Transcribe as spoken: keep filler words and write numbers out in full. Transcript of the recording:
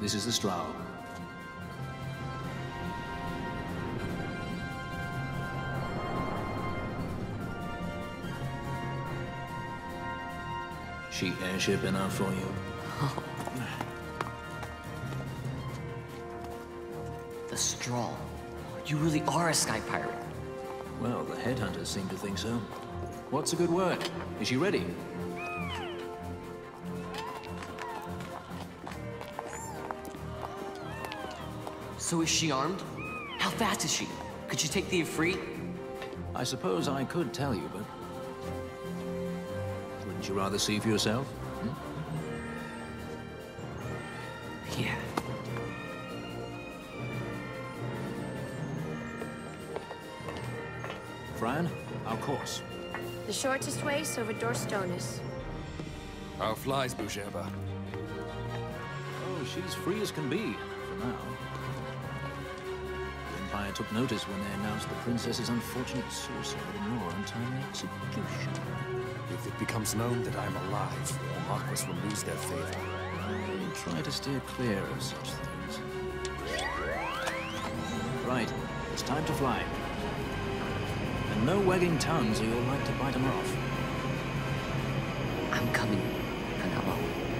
This is the Strau. She airship enough for you? The Strahl. You really are a sky pirate. Well, the headhunters seem to think so. What's a good word? Is she ready? So is she armed? How fast is she? Could she take the Ifrit? I suppose I could tell you, but... wouldn't you rather see for yourself? Hmm? Yeah. Fran, our course. The shortest way is over Dorstones. How flies Bougerba? Oh, she's free as can be, for now. The Empire took notice when they announced the princess's unfortunate suicide and your untimely execution. If it becomes known that I'm alive, the Marquis will lose their favor. I try to steer clear of such things. Right, it's time to fly. And no wagging tongues or you'll like to bite them off. I'm coming, Penelo.